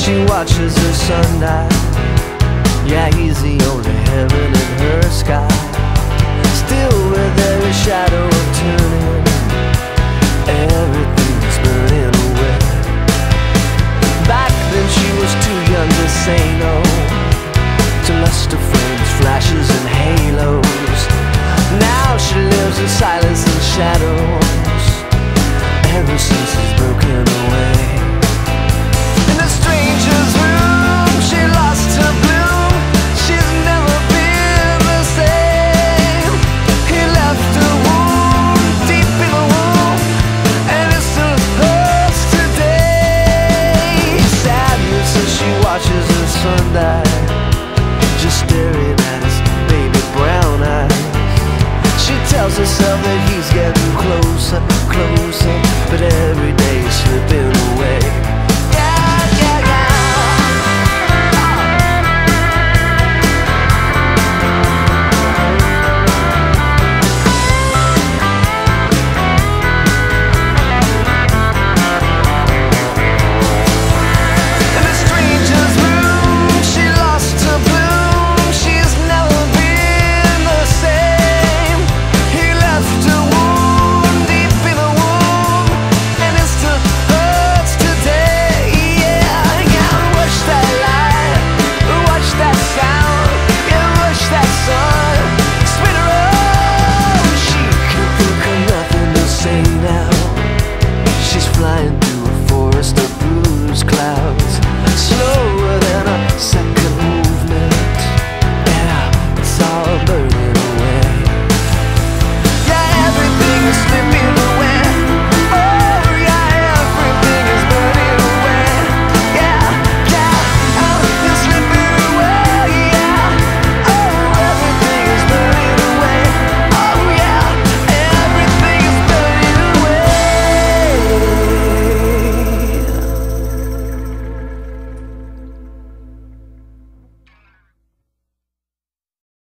She watches her son die. Yeah, he's the only heaven in her sky. Still where there is shadow of turning, everything's burning away. Back then she was too young to say no to lust of flames, flashes and halos. Now she lives in silence and shadows. Ever since he's broken away. In a stranger's room, she lost her bloom. She's never been the same. He left her wound deep in the womb, and it still hurts today. Sadness as she watches her son die, just staring at his baby brown eyes. She tells herself that he's getting closer, closer, but every day is slipping